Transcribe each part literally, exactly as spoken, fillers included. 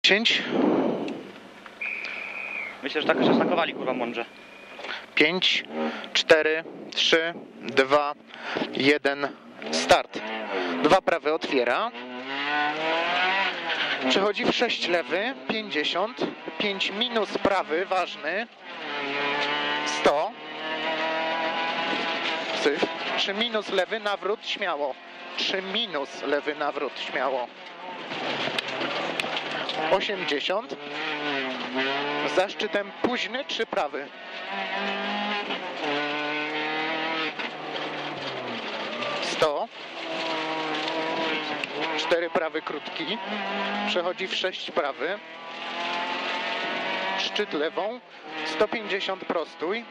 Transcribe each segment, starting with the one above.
dziesięć. Myślę, że tak jeszcze stakowali, kurwa, mądrze. pięć, cztery, trzy, dwa, jeden, start. Dwa prawy otwiera. Przechodzi w sześć lewy, pięćdziesiąt. pięć minus prawy, ważny. sto. Syf. trzy minus lewy, nawrót, śmiało. trzy minus lewy, nawrót, śmiało. osiemdziesiąt. Za szczytem późny, trzy prawy. sto. cztery prawy krótki. Przechodzi w sześć prawy. Szczyt lewą. sto pięćdziesiąt prostój.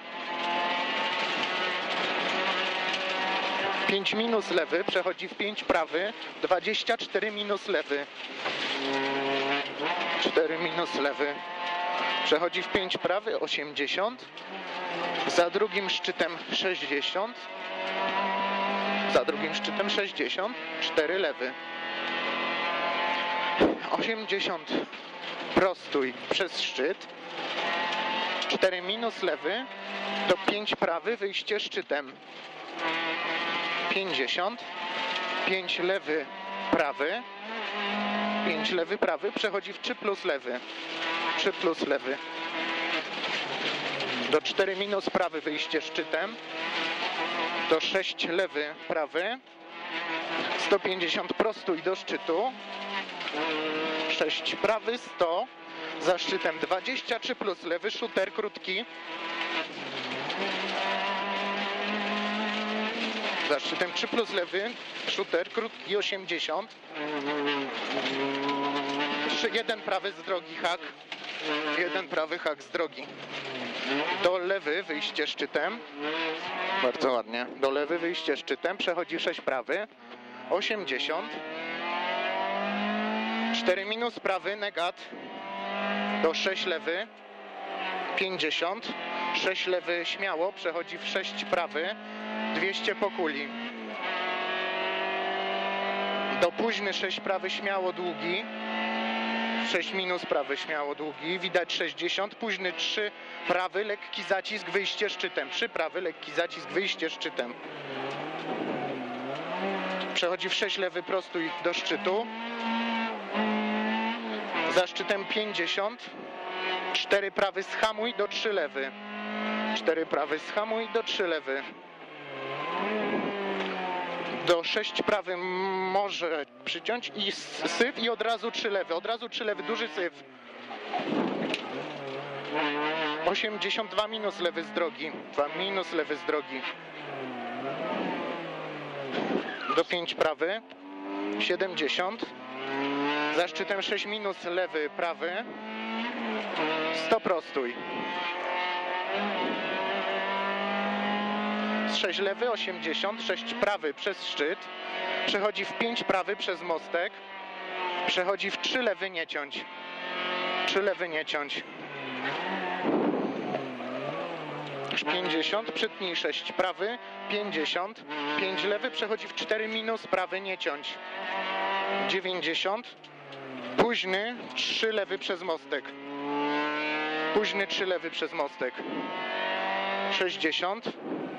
pięć minus lewy. Przechodzi w pięć prawy. dwadzieścia cztery minus lewy. cztery minus lewy. Przechodzi w pięć prawy, osiemdziesiąt. Za drugim szczytem sześćdziesiąt. Za drugim szczytem sześćdziesiąt. cztery lewy. osiemdziesiąt prostój przez szczyt. cztery minus lewy. Do pięć prawy, wyjście szczytem. pięćdziesiąt. pięć lewy, prawy. pięć lewy, prawy. Przechodzi w trzy plus lewy. trzy plus lewy. Do cztery minus prawy, wyjście szczytem. Do sześć lewy, prawy. sto pięćdziesiąt prostój do szczytu. sześć prawy, sto. Za szczytem dwadzieścia trzy plus lewy, shooter krótki. Za szczytem trzy plus lewy, shooter krótki, osiemdziesiąt. jeden prawy z drogi, hak. Jeden prawy hak z drogi. Do lewy, wyjście szczytem. Bardzo ładnie. Do lewy, wyjście szczytem. Przechodzi sześć prawy. osiemdziesiąt. cztery minus prawy, negat. Do sześć lewy. pięćdziesiąt. sześć lewy, śmiało. Przechodzi w sześć prawy. dwieście po kuli. Do późny sześć prawy, śmiało, długi. sześć minus prawy, śmiało, długi. Widać sześćdziesiąt. Późny trzy prawy, lekki zacisk, wyjście szczytem. trzy prawy, lekki zacisk, wyjście szczytem. Przechodzi w sześć lewy, prostój do szczytu. Za szczytem pięćdziesiąt. cztery prawy, schamuj do trzy lewy. cztery prawy, schamuj do trzy lewy. Do sześć prawy może przyciąć i syf i od razu trzy lewy. Od razu trzy lewy, duży syf. osiemdziesiąt dwa minus lewy z drogi. dwa minus lewy z drogi. Do pięć prawy. siedemdziesiąt. Za szczytem sześć minus lewy, prawy. sto prostój. sześć lewy, osiemdziesiąt, sześć prawy przez szczyt. Przechodzi w pięć prawy przez mostek. Przechodzi w trzy lewy, nie ciąć. trzy lewy, nie ciąć. pięćdziesiąt, przytnij sześć prawy, pięćdziesiąt. pięć lewy, przechodzi w cztery minus prawy, nie ciąć. dziewięćdziesiąt. Późny, trzy lewy przez mostek. Późny, trzy lewy przez mostek. sześćdziesiąt.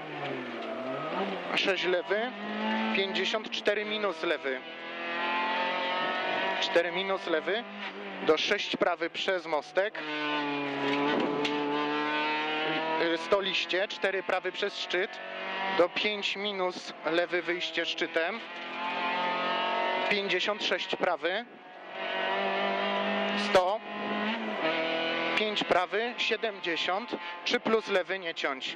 sześć lewy, pięćdziesiąt cztery minus lewy. cztery minus lewy. Do sześć prawy przez mostek. sto liście, cztery prawy przez szczyt. Do pięć minus lewy, wyjście szczytem. pięćdziesiąt sześć prawy. sto. pięć prawy, siedemdziesiąt. trzy plus lewy, nie ciąć.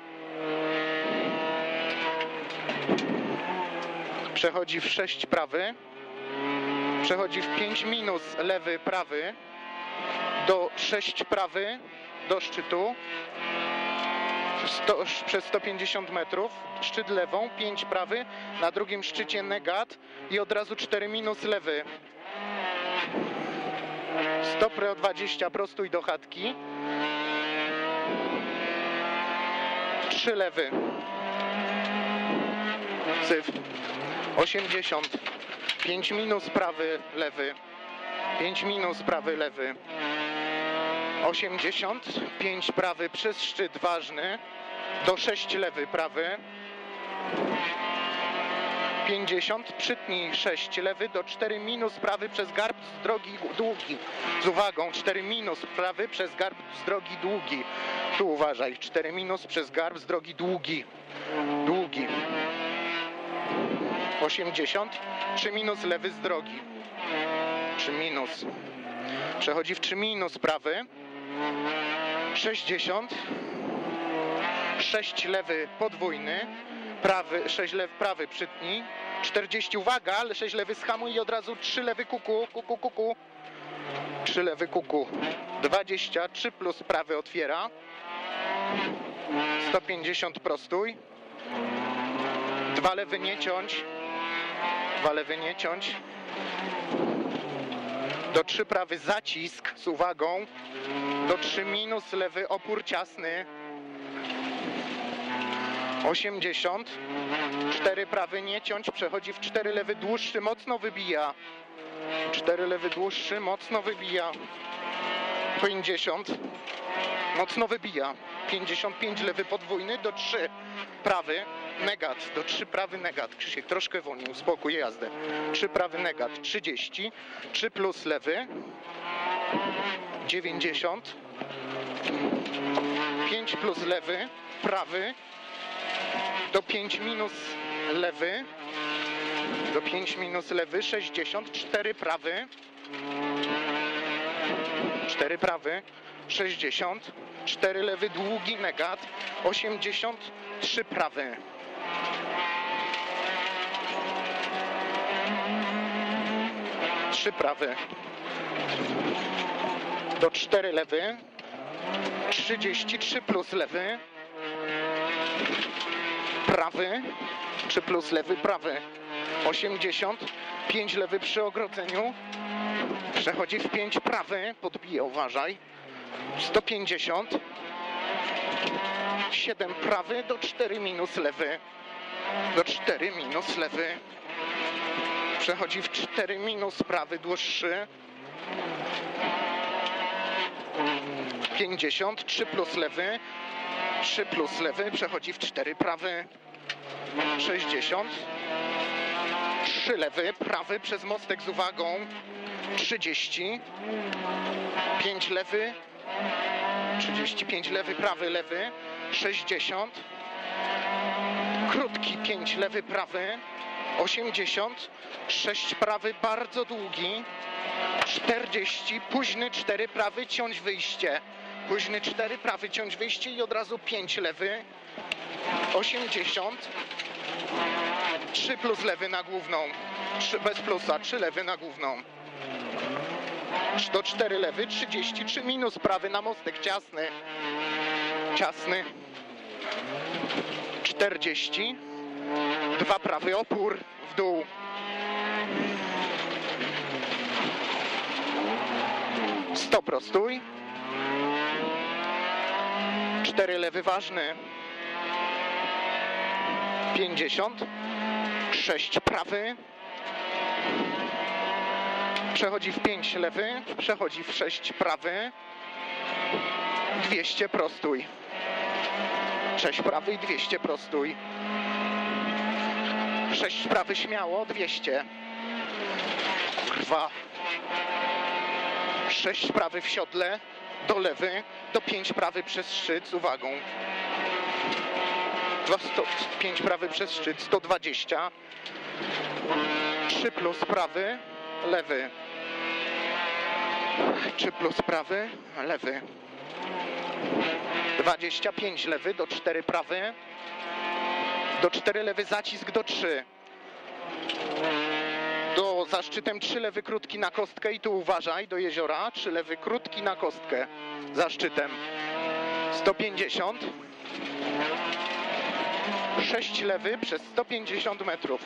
Przechodzi w sześć prawy. Przechodzi w pięć minus lewy, prawy. Do sześć prawy. Do szczytu. sto, przez sto pięćdziesiąt metrów. Szczyt lewą, pięć prawy. Na drugim szczycie negat. I od razu cztery minus lewy. sto pro dwadzieścia prostój do chatki. trzy lewy. Syf. osiemdziesiąt. pięć minus prawy, lewy. pięć minus prawy, lewy. osiemdziesiąt, pięć prawy przez szczyt ważny, do sześć lewy, prawy. pięćdziesiąt, przytnij sześć lewy, do cztery minus prawy przez garb z drogi długi. Z uwagą, cztery minus prawy przez garb z drogi długi. Tu uważaj, cztery minus przez garb z drogi długi. Długi. osiemdziesiąt, trzy minus lewy z drogi. trzy minus. Przechodzi w trzy minus prawy. sześćdziesiąt. sześć lewy podwójny. Prawy, sześć lewy prawy przytnij. czterdzieści, uwaga, ale sześć lewy schamuj i od razu trzy lewy kuku, kuku, kuku. trzy lewy kuku. dwadzieścia, trzy plus prawy otwiera. sto pięćdziesiąt prostuj. dwa lewy nie ciąć. dwa lewy nie ciąć. Do trzy prawy zacisk z uwagą. Do trzy minus lewy opór ciasny. osiemdziesiąt. cztery prawy nie ciąć. Przechodzi w cztery lewy dłuższy. Mocno wybija. cztery lewy dłuższy. Mocno wybija. pięćdziesiąt. Mocno wybija. pięćdziesiąt pięć lewy podwójny. Do trzy prawy. Negat. Do trzy prawy negat. Krzysiek, troszkę wolniej. Uspokój jazdę. trzy prawy negat. trzydzieści. trzy plus lewy. dziewięćdziesiąt. pięć plus lewy. Prawy. Do pięć minus lewy. Do pięć minus lewy. sześćdziesiąt. cztery prawy. cztery prawy. sześćdziesiąt. cztery lewy długi negat. osiemdziesiąt. trzy prawy. trzy prawy. Do cztery lewy. trzydzieści. trzy plus lewy. Prawy. trzy plus lewy, prawy. osiemdziesiąt. pięć lewy przy ogrodzeniu. Przechodzi w pięć prawy. Podbije, uważaj. sto pięćdziesiąt. siedem prawy do cztery minus lewy. Do cztery minus lewy. Przechodzi w cztery minus prawy dłuższy. pięćdziesiąt. trzy plus lewy. trzy plus lewy. Przechodzi w cztery prawy. sześćdziesiąt. trzy lewy. Prawy przez mostek z uwagą. trzydzieści. pięć lewy. trzydzieści pięć lewy, prawy, lewy. sześćdziesiąt. Krótki pięć lewy, prawy. osiemdziesiąt. sześć prawy, bardzo długi. czterdzieści. Późny cztery prawy, ciąć wyjście. Późny cztery prawy, ciąć wyjście i od razu pięć lewy. osiemdziesiąt. trzy plus lewy na główną. trzy bez plusa, trzy lewy na główną. Do cztery lewy, trzydzieści. trzy minus prawy na mostek, ciasny. Ciasny. czterdzieści. dwa prawy, opór w dół. sto prostuj. cztery lewy ważny. pięćdziesiąt. sześć prawy. Przechodzi w pięć lewy. Przechodzi w sześć prawy. dwieście prostuj. sześć prawy i dwieście prostuj. sześć prawy śmiało, dwieście. Kurwa. sześć prawy w siodle. Do lewy. Do pięć prawy przez szczyt z uwagą. pięć prawy przez szczyt. sto dwadzieścia. trzy plus prawy. Lewy. trzy plus prawy. Lewy. dwadzieścia pięć lewy do cztery prawy. Do cztery lewy zacisk do trzy. Do za szczytem trzy lewy krótki na kostkę i tu uważaj do jeziora. trzy lewy krótki na kostkę. Za szczytem. sto pięćdziesiąt. sześć lewy przez sto pięćdziesiąt metrów.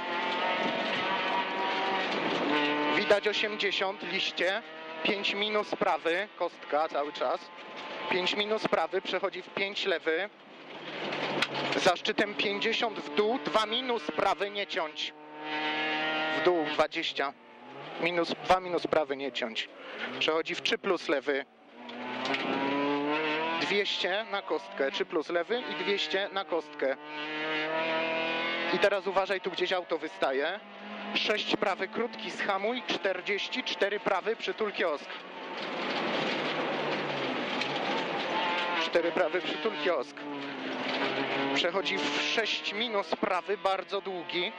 Widać osiemdziesiąt liście. pięć minus prawy. Kostka cały czas. pięć minus prawy. Przechodzi w pięć lewy. Za szczytem pięćdziesiąt w dół. dwa minus prawy. Nie ciąć. W dół dwadzieścia. Minus, dwa minus prawy nie ciąć. Przechodzi w trzy plus lewy. dwieście na kostkę. trzy plus lewy i dwieście na kostkę. I teraz uważaj, tu gdzieś auto wystaje. sześć prawy, krótki, schamuj. czterdzieści, cztery prawy, przytul kiosk. cztery prawy, przytul kiosk. Przechodzi w sześć minus prawy, bardzo długi.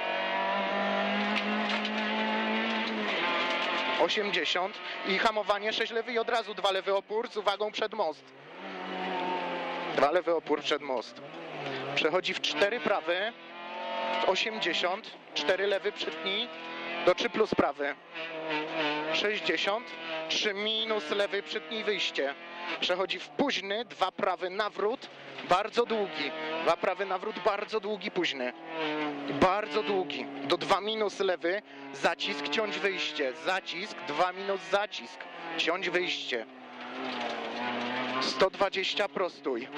osiemdziesiąt i hamowanie sześć lewy i od razu dwa lewy opór z uwagą przed most. Dwa lewy opór przed most. Przechodzi w cztery prawy, osiemdziesiąt, cztery lewy przytnij do trzy plus prawy. sześćdziesiąt, trzy minus lewy przytnij wyjście. Przechodzi w późny, dwa prawy nawrót, bardzo długi. Dwa prawy nawrót, bardzo długi, późny. Bardzo długi. Do dwa minus lewy, zacisk, ciąć wyjście. Zacisk, dwa minus zacisk. Ciąć wyjście. sto dwadzieścia prostuj.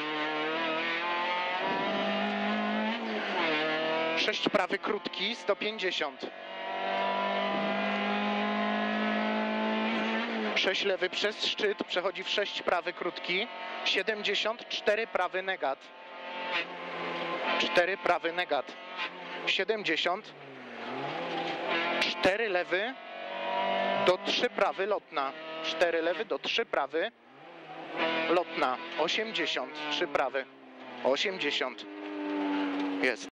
sześć prawy krótki, sto pięćdziesiąt. sześć lewy przez szczyt, przechodzi w sześć prawy krótki, siedemdziesiąt, cztery prawy negat. cztery prawy negat. siedemdziesiąt, cztery lewy do trzy prawy lotna. cztery lewy do trzy prawy lotna. osiemdziesiąt, trzy prawy. osiemdziesiąt. Jest.